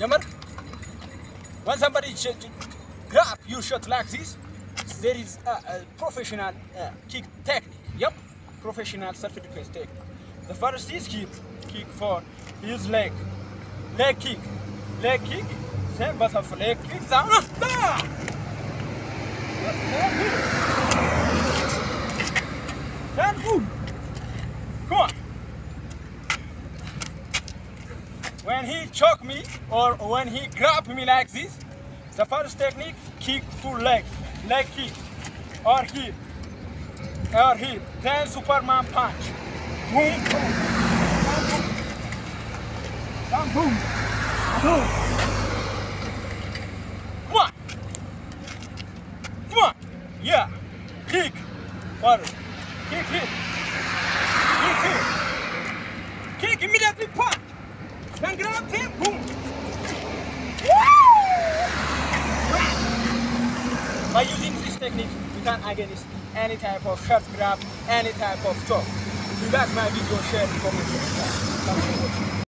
Remember? When somebody grab your shot like this, there is a professional kick technique. Yep, professional self-defense technique. The first is kick for his leg kick, same but of leg kick down. Then boom. Come on. When he choke me or when he grab me like this, the first technique, kick full leg kick, or here, then Superman punch. Boom, boom, boom, boom, boom. Come on, yeah, kick, forward, kick here, kick immediately punch, then grab him, boom. By using this technique, you can against any type of shot grab, any type of choke. If you like my video, share, comment, subscribe. Thanks for watching.